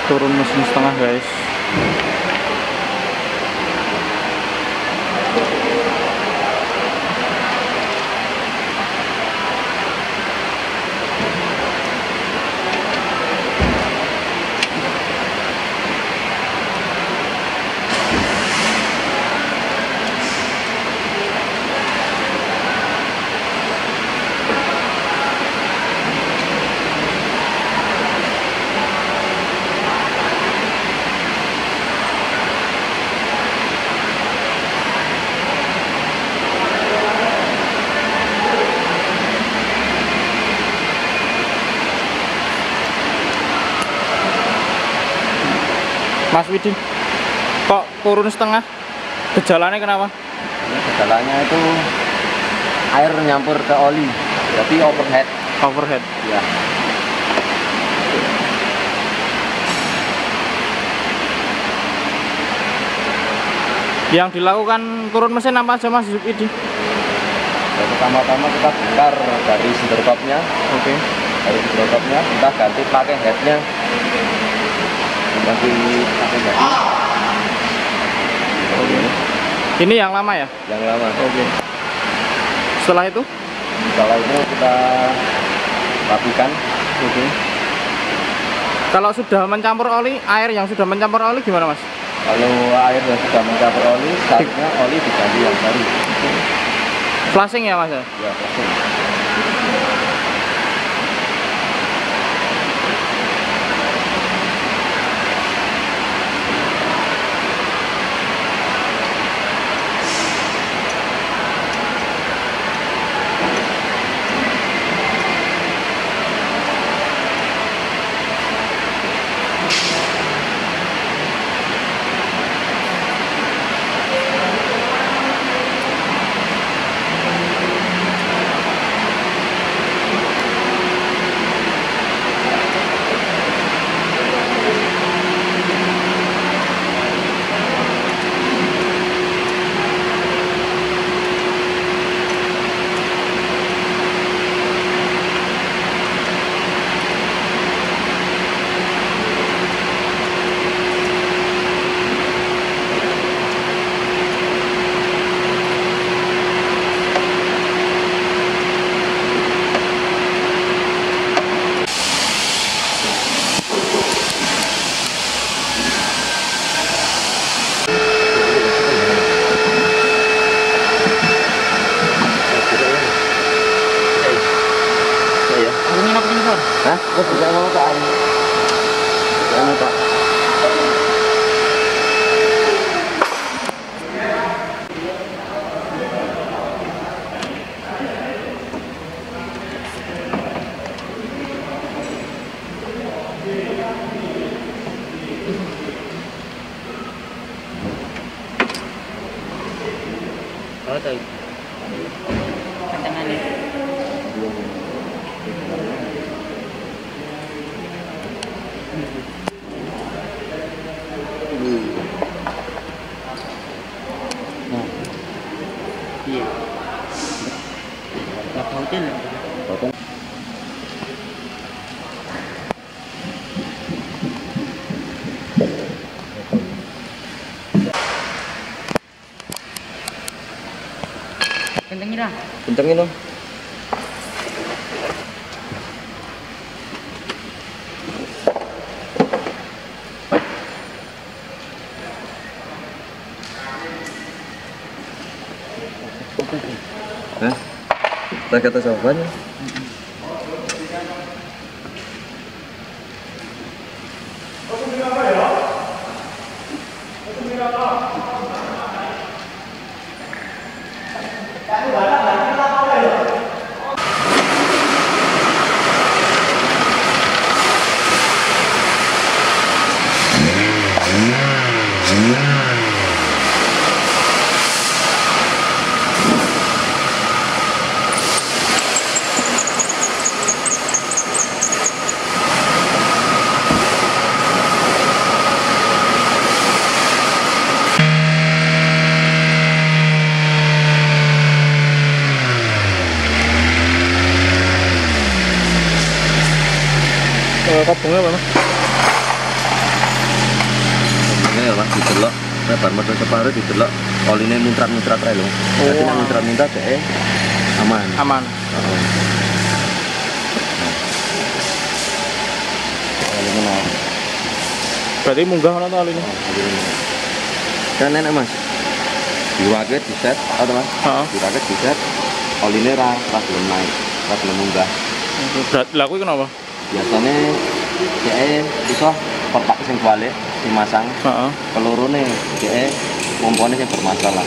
Turun mesin setengah guys. Mas Widi, kok turun setengah? Gejalanya kenapa? Gejalanya itu air nyampur ke oli, jadi overhead. Overhead. Ya. Yang dilakukan turun mesin apa aja Mas Widi? Pertama-tama kita bongkar dari siderkopnya. Oke. Dari siderkopnya kita ganti pakai headnya. Ganti pakai head. Oke. Ini yang lama ya? Yang lama. Oke. Setelah itu kita rapikan. Oke. Kalau sudah mencampur oli, air yang sudah mencampur oli gimana Mas? Kalau air yang sudah mencampur oli, seharusnya oli diganti yang baru. Flashing ya Mas? Ya, flashing. Hah? Oh, bisa mau Pak. Bisa mau Pak. Oh, tahu. Kencangan ya. Nah, iya. Nggak hotel. Hotel. Kencengin dah. Kencengin dong. Hah? Tak kata jawabannya. Kopongnya apa Mas? lebar motor separuh didelok oline muntrat-muntrat ae lho. Dadi nek muntrat-muntrat dhek aman. Aman. Heeh. Oline mau. Berarti munggah ono to oline? Kan enak Mas. Diwaket di set, atau Mas? Heeh. Diwaket di set. Oline ra belum naik, ra belum munggah. Berat lah kuwi kenapa? Biasanya dhek iso perpak sing balik dimasang. Heeh. Pelurune dhek pompone sing bermasalah.